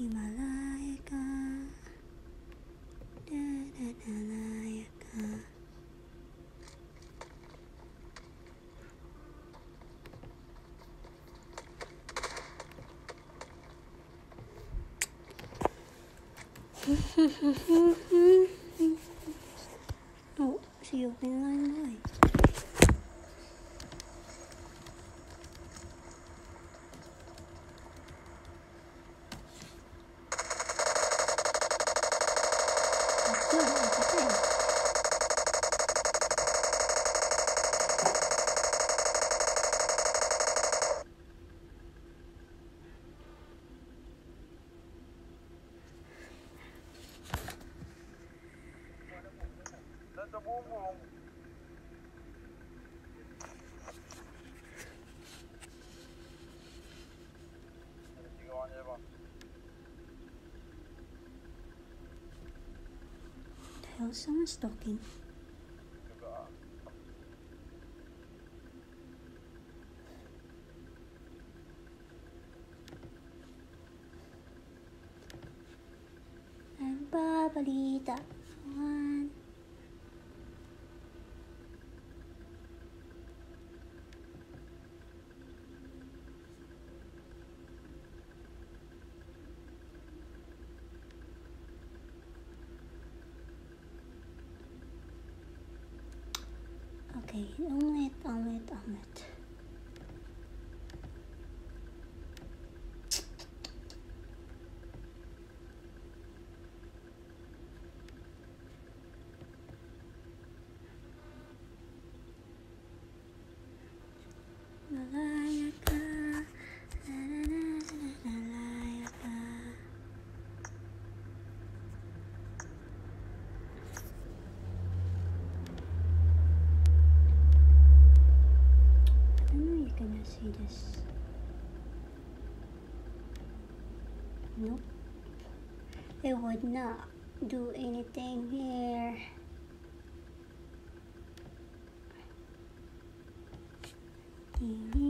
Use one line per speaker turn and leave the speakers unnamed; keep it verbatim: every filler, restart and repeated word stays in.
Himalaya ka, da da da laya ka. Oh, see you in line boy. The hell, someone's talking. And Babalita. One. Okay, omelet, omelet, omelet. Malaya ka, la la la la la malaya ka. I know you're gonna see this. Nope. It would not do anything here. Mm-hmm.